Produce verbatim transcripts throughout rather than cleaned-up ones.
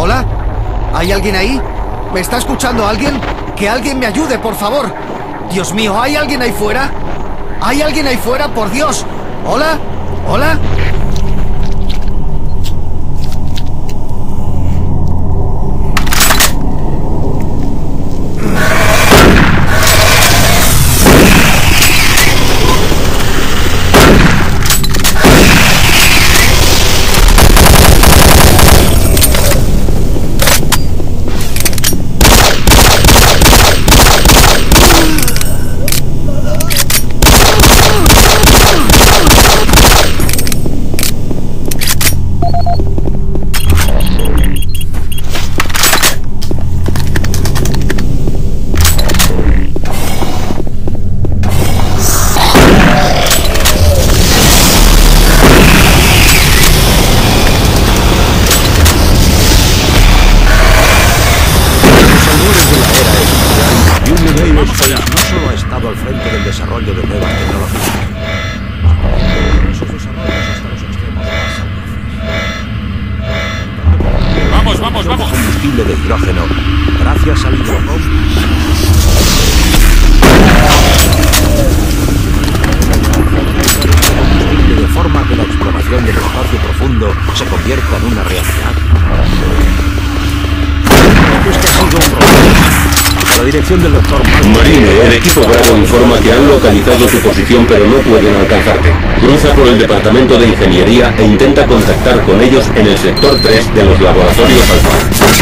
¿Hola? ¿Hay alguien ahí? ¿Me está escuchando alguien? ¡Que alguien me ayude, por favor! Dios mío, ¿hay alguien ahí fuera? ¿Hay alguien ahí fuera, por Dios? ¿Hola? ¿Hola? De hidrógeno, gracias al hidrógeno. De forma que la exploración del espacio profundo se convierta en una realidad. Este ha sido un problema. La dirección del doctor Marine, el equipo Bravo informa que han localizado tu posición pero no pueden alcanzarte. Cruza por el departamento de ingeniería e intenta contactar con ellos en el sector tres de los laboratorios Alfa.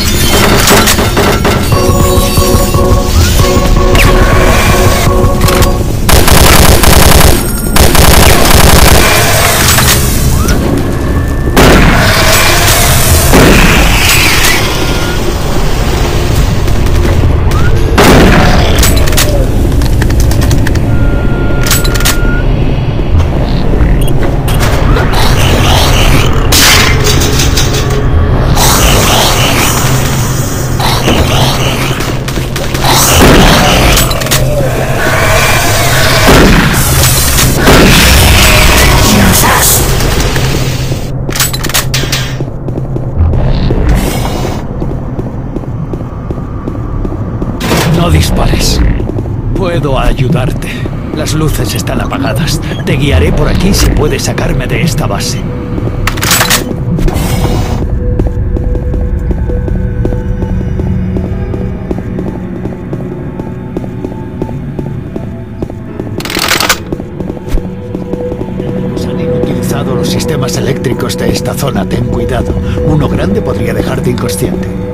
No dispares. Puedo ayudarte. Las luces están apagadas. Te guiaré por aquí si puedes sacarme de esta base. Han inutilizado los sistemas eléctricos de esta zona. Ten cuidado. Uno grande podría dejarte inconsciente.